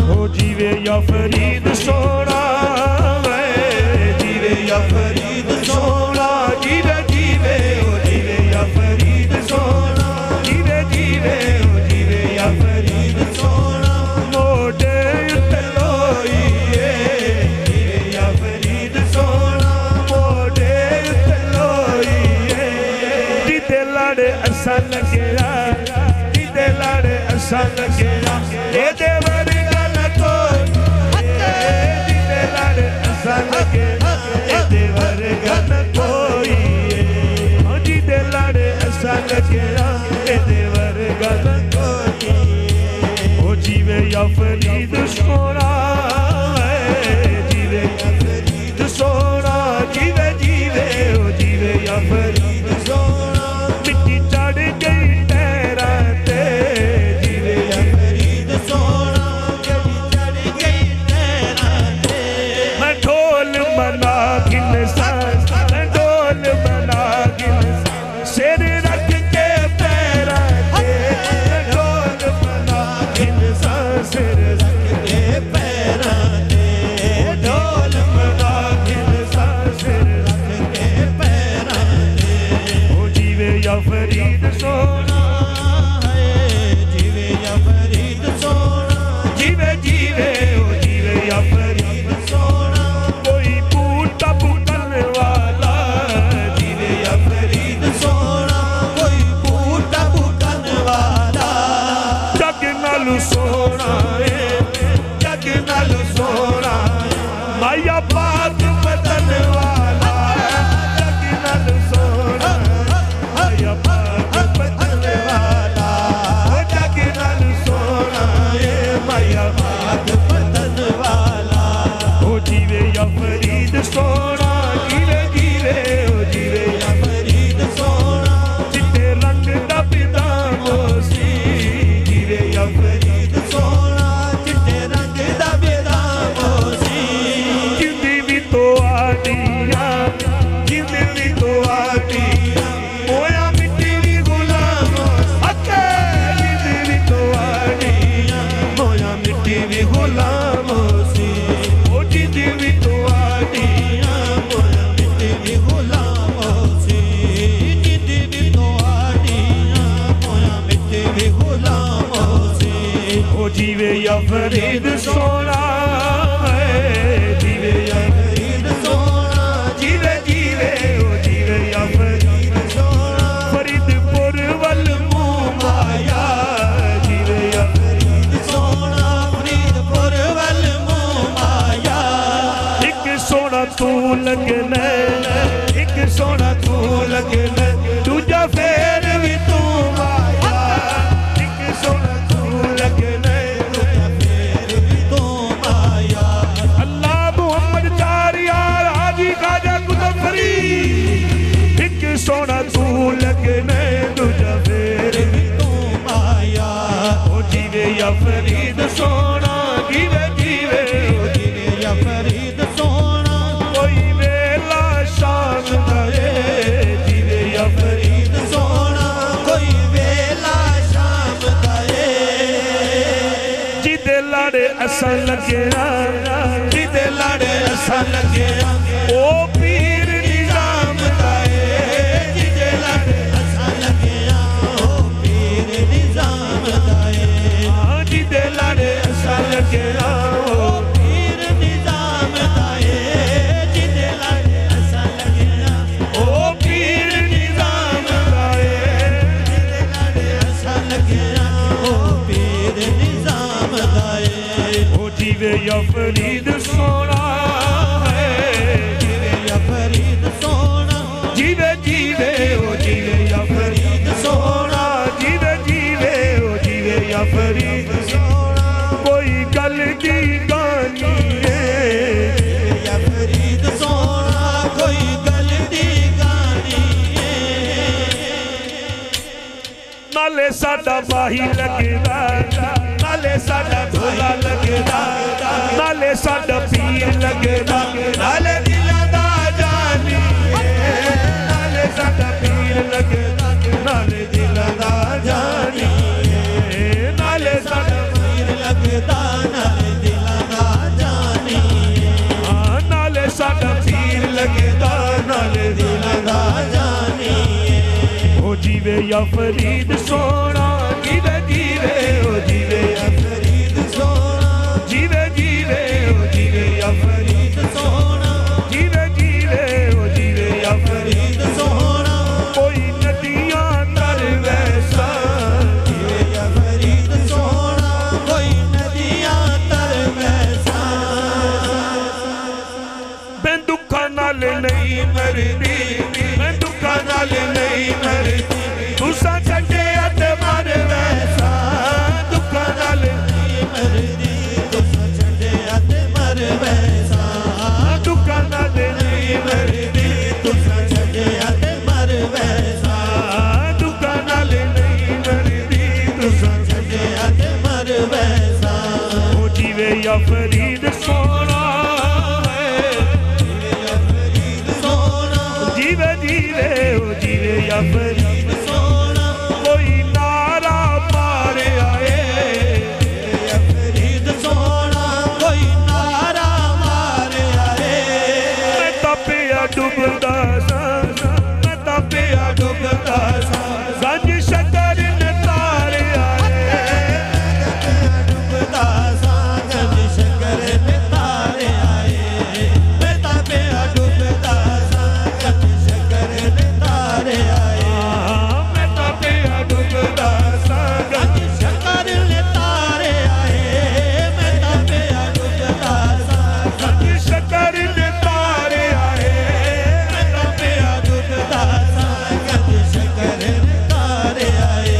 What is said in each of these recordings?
ओ जीवे या फरीद सोना, जीवे या फरीद सोना, जीवे जीवे ओ जीवे या फरीद सोना, जीवे जीवे ओ जीवे या फरीद सोना। मोडे उत्ते लोईए जीवे या फरीद सोना, मोडे उत्ते लोईए। जिदे लड़े असा लगेया, जिदे लड़े असा लगेया, ए देवर गल कोई, जिदे लड़े असा लगेया, ए देवर गल कोई, जिदे लड़े असा लगेया, ए देवर गल कोई। ओ जीवे या फरीद सोना, जीवे या फरीद सोना, जीवे जीवे ओ जीवे या फरीद सोना। मिट्टी चढ़ गई पैरां ते, जीवे या फरीद सोना, मिट्टी चढ़ गई पैरां ते। मैं ढोल बना गिन सांस, मैं ढोल बना गिन सांस, सिर रख के पैरां ते। मैं ढोल बना गिन सांस, सिर रख के पैरां ते। ढोल बना गिन सांस, सिर रख के पैरां ते। ओ जीवे या फरीद सोना, जीवे या फरीद सोना, जीवे जीवे ओ जीवे या फरीद सोना। कोई बूटा बूटन वाला, जीवे या फरीद सोना, कोई बूटा बूटन वाला। जग नालू सोना है, जग नालू सोना, माया पाक बदन वाला। जग नालू सोना, माया पाक बदन वाला। जग नालू सोना है, माया पाक बदन वाला। ओ जीवे या फरीद सोना, जीवे जीवे ओ जीवे या फरीद सोना। चिट्टे रंग दा बिदामो सी, जीवे या फरीद सोना, चिट्टे रंग दा बिदामो सी। जिंदी भी तो आदिया, जिंदी भी तो आदिया, मोया मिट्टी भी गुलामो अके। जिंदी भी तो आदिया, मोया मिट्टी भी गुलामो सी। ओ जिंदी भी तो आदिया, मोया मिट्टी भी गुलामो सी। जिंदी भी तो आदिया, मोया मिट्टी भी गुलामो सी। ओ जीवे या फरीद सोना, जीवे या फरीद सोना, जीवे जीवे ओ जीवे या फरीद सोना। फरीदपुर वल मुँह माया, जीवे या फरीद सोना, फरीदपुर वल मुँह माया। एक सोना तू लगना, एक सोना तू लगना, दूजा फेर भी तू माया। एक सोना तू लगना, दूजा फेर भी तू माया। अल्लाह मुहम्मद चार यार हाजी खाजा कुतुब फरीद। एक सोना तू लगना, दूजा फेर भी तू माया। ओ जीवे या फरीद सोना, जीवे जीवे ओ जीवे या फरीद सोना। कोई वेला शाम दे, जीवे या फरीद सोना, कोई वेला शाम दे। जिदे लाड़े असा लगेया, जिदे लाड़े असा लगेया, ओ पीर निजाम दाए। जिदे लाड़े असा लगेया, ओ पीर निजाम दाए। जिदे लाड़े असा लगेया, ओ पीर निजाम दाए। जिदे लाड़े असा लगेया, ओ पीर निजाम दाए। जिदे लाड़े असा लगेया, ओ पीर निजाम दाए। ओ जीवे या फरीद सोना, जीवे या फरीद सोना, जीवे जीवे ओ जीवे या फरीद सोना, जीवे जीवे ओ जीवे या फरीद सोना। कोई गल दी गानी है, जीवे या फरीद सोना, कोई गल दी गानी है। नाले साडा बाही लगेगा, नाले साडा ढोला लगेगा, नाले साडा पीर लगेगा, नाले दिला दा जानी है। नाले साडा पीर लगेगा, नाले दिला दा जानी है। नाले साडा पीर लगेगा, नाले जीवे या फरीद सोना जीवे जीवे ओ जीवे या फरीद सोना जीवे जीवे ओ जीवे या फरीद सोना जीवे जीवे ओ जीवे या फरीद सोना कोई नदियां तर वैसा जीवे या फरीद सोना कोई नदियां तर वैसा मैं दुखा नाल नहीं मरदी मैं दुखा नाल नहीं मरदी तुसा छड्डिया ते मर वैसा दुखा नाल नहीं मरदी तुसा छड्डिया ते मर वैसा दुखा नाल नहीं मरदी तुसा छड्डिया ते मर वैसा दुखा नाल नहीं मरदी तुसा छड्डिया ते मर वैसा ओ जीवे या फरीद सोना जीवे जीवे ओ जीवे या फरीद सोना कोई नारा मारे आए या फरीद सोना कोई नारा मारे आए मैं तपिया डुबदा सा मैं तपिया डुबदा सा संज शकर ने तारे आए डुबदा सा संज शकर ने तारे आए मैं तपिया डुबदा सा तारे आए मैं तपिया डुबदा सा गंज शकर ने तारे आए मैं तपिया डुबदा सा गंज शकर ने तारे आए मैं तपिया डुबदा सा गंज शकर ने तारे आए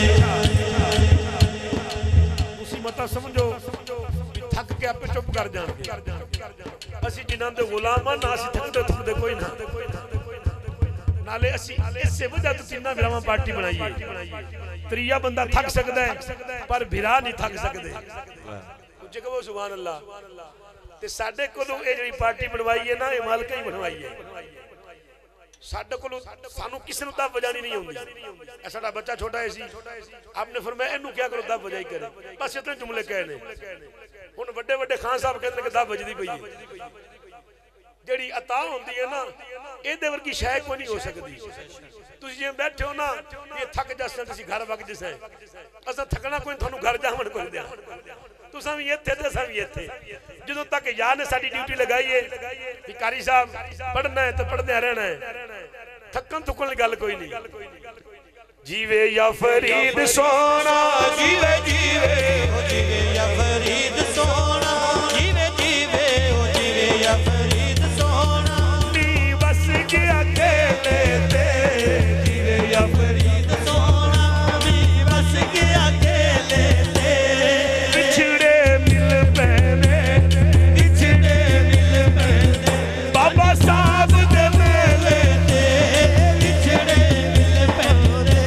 उसी मता समझो थक के आपे चुप कर जाएंगे असि जिन्हां दे गुलाम ना असि थकदे कोई ना नाले असी इससे वजह तो तिन्ना भिरावां पार्टी बनाई है त्रीया बंदा थक सकदा है पर भिरा नहीं थक सकदे तुझे कहो सुभान अल्लाह ते साडे कोलों ए जेड़ी पार्टी बनवाई है ना ए मालक ही बनवाई है साडे कोलों सानू किसी नु दब वजानी नहीं आउंदी ए साडा बच्चा छोटा है सी आपने फरमाया इन्हू क्या करो दब वजाई करे बस इतने जुमले कहने हुण वड्डे वड्डे खान साहब कहंदे कि दब वजदी पई है जेड़ी अता होंदी है ना ਇਹਦੇ ਵਰਗੀ ਸ਼ੈ ਕੋਈ ਨਹੀਂ ਹੋ ਸਕਦੀ ਤੁਸੀਂ ਜੇ ਬੈਠੇ ਹੋ ਨਾ ਇਹ ਥੱਕ ਜਸਨ ਤੁਸੀਂ ਘਰ ਵਗ ਜਿਸੇ ਅਸਾਂ ਥਕਣਾ ਕੋਈ ਤੁਹਾਨੂੰ ਘਰ ਜਾਵਣ ਕੋਈ ਦਿਆ ਤੁਸੀਂ ਵੀ ਇੱਥੇ ਤੇ ਅਸਾਂ ਵੀ ਇੱਥੇ ਜਦੋਂ ਤੱਕ ਯਾਰ ਨੇ ਸਾਡੀ ਡਿਊਟੀ ਲਗਾਈ ਹੈ ਕਿ ਕਾਰੀ ਸਾਹਿਬ ਪੜਨਾ ਹੈ ਤਾਂ ਪੜਦੇ ਰਹਿਣਾ ਹੈ ਥੱਕਣ ਥੁੱਕਣ ਦੀ ਗੱਲ ਕੋਈ ਨਹੀਂ जीवे या फरीद सोना जीवे जीवे ओ जीवे या फरीद सोना जीवे जीवे ओ जीवे या फरीद सोना नी बस के अकेले ते जीवे या फरीद सोना नी बस के अकेले ते बिछड़े मिल पैने बिछड़े मिल पैने बाबा साहब दे मेले ते बिछड़े मिल पैने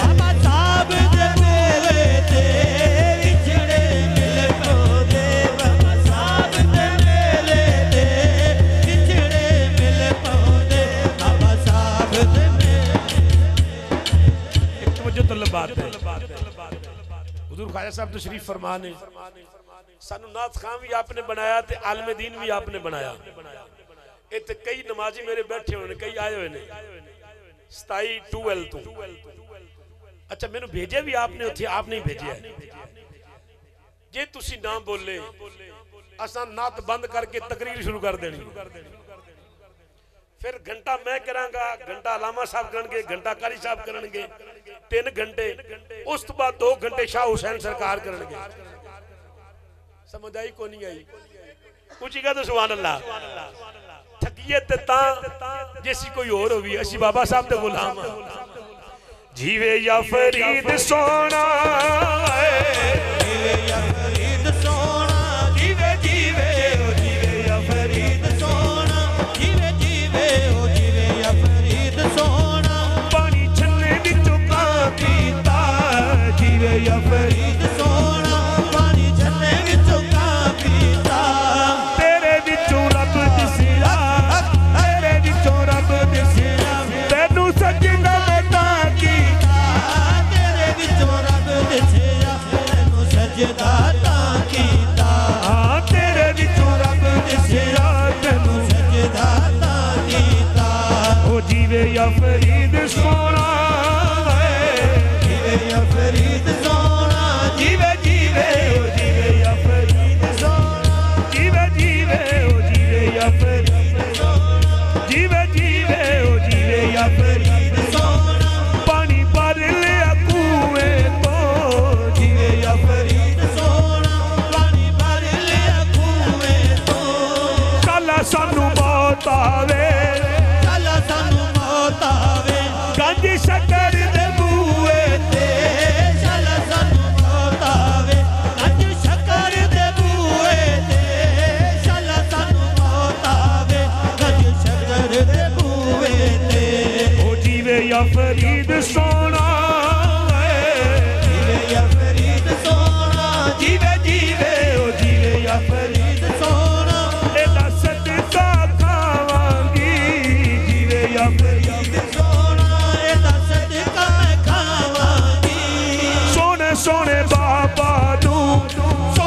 हुजूर ख्वाजा साहब तशरीफ फरमा ने सानू नाथ खान भी आपने बनाया ते आलम दीन भी आपने बनाया इत्थे कई नमाजी मेरे बैठे हुए ने कई आए हुए ने 27/12 तो अच्छा मैनू भेजे भी आपने उत्थे आप नहीं भेजे जे तुसी ना बोले असां नात बंद करके तकरीर शुरू कर देनी फिर घंटा मैं करांगा घंटा अलामा साहब करनगे घंटा कारी साहब करनगे 3 घंटे उस तो बाद 2 घंटे शाह हुसैन सरकार करनगे समझ आई को नहीं आई कुछ का तो सुभान अल्लाह थकिए ते ता जैसी कोई और होवी असी बाबा साहब दे गुलाम जीवे या फरीद सोना जीवे या फरीद सोना जीवे जीवे ओ जीवे या फरीद सोना जीवे जीवे ओ जीवे या फरीद सोना पानी छन्ने विचों का पीता जीवे या फरीद सोना पानी छन्ने विचों का पीता तेरे विचों रब दिसिया तेरे विचों रब दिसिया तैनू सजना बेटा कीता तेरे विचों रब दिसिया तैनू या फरीद सोना जीवे या फरीद सोना जीवे जीवे ओ जीवे या फरीद सोना एदा सदका खावांगी जीवे या फरीद सोना एदा सदका खावांगी सोने सोने बाबा नू